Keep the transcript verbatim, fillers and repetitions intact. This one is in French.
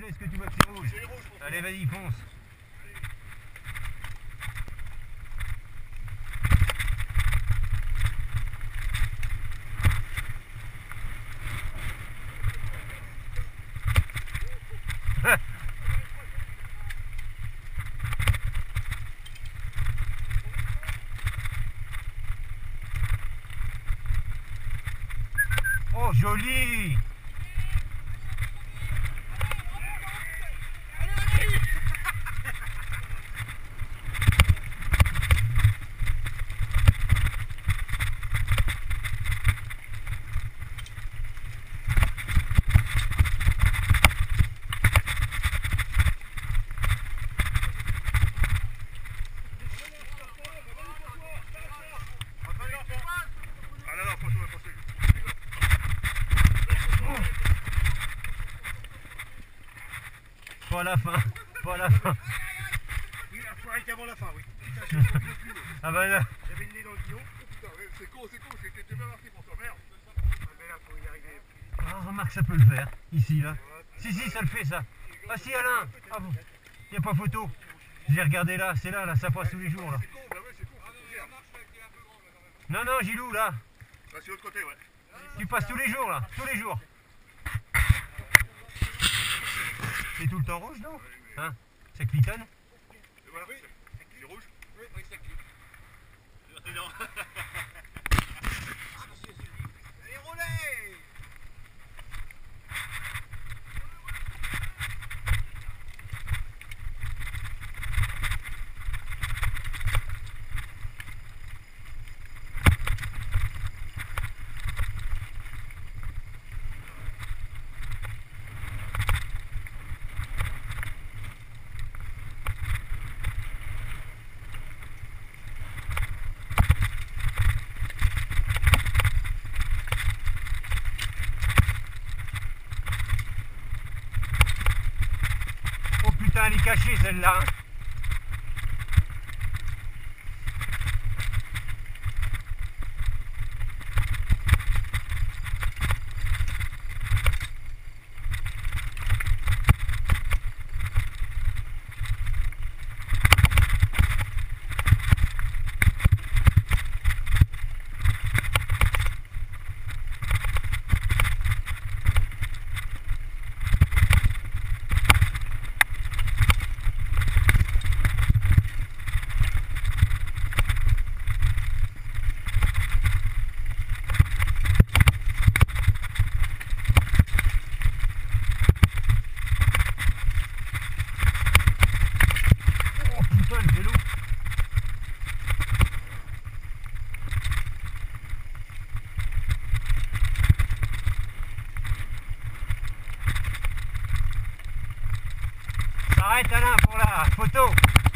est-ce que tu vois que c'est rouge? Allez, vas-y, fonce. Oh, joli! Pas à la fin, pas à la fin. Oui, il faut arrêter avant la fin, oui. Putain, je ne plus. Ah bah là. J'avais le nez dans le guillon. Oh putain, c'est con, c'est con, c'était bien marqué pour toi, merde. Mais là, faut y arriver. Ah, remarque, ça peut le faire, ici, là. Si, si, ça le fait, ça. Ah si, Alain. Ah bon, il n'y a pas photo. J'ai regardé là, c'est là, là, ça passe tous les jours, là. C'est con, bah ouais, c'est con. Non, non, Gilou, là. Là, c'est l'autre côté, ouais. Tu passes tous les jours, là, tous les jours. C'est tout le temps rouge, non? Hein? Ça clitonne? Et voilà, c'est rouge? Oui, oui, ça clique. Non. Allez, roulez! Elle est cachée celle-là. Arrête Alain pour la photo.